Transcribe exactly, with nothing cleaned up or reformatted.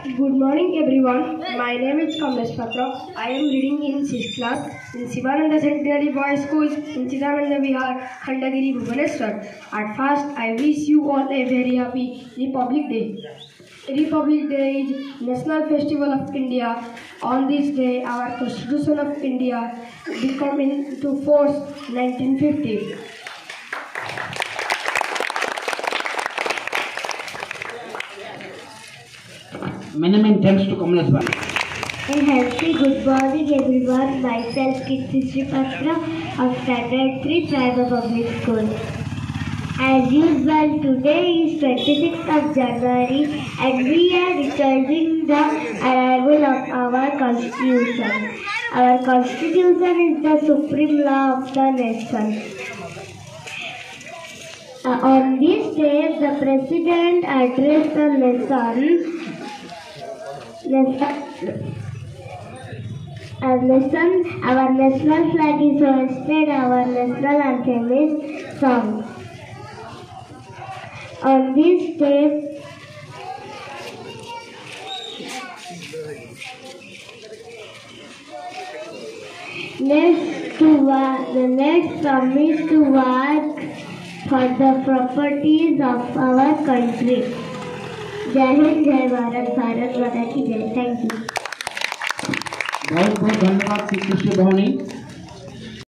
Good morning everyone. My name is Kamlesh Patra. I am reading in sixth class in Sivananda Centenary Boys School in Chidananda Vihar, Khandagiri, Bhubaneswar. At first, I wish you all a very happy Republic Day. Republic Day is National Festival of India. On this day, our Constitution of India became into force nineteen fifty. Many many thanks to Kamlesh Bhai. A healthy good morning everyone. Myself Kirti Patra of Standard three Tribal Public School. As usual, today is twenty-sixth of January and we are recording the arrival of our Constitution. Our Constitution is the supreme law of the nation. Uh, on this day, the President addressed the nation. Our nation, our national flag is hoisted, our national anthem is sung. On this day, let's to work, the next promise to work for the properties of our country. जय हिंद जय भारत भारत माता की जय. Thank you. बहुत बहुत धन्यवाद श्री कृष्ण भवनी.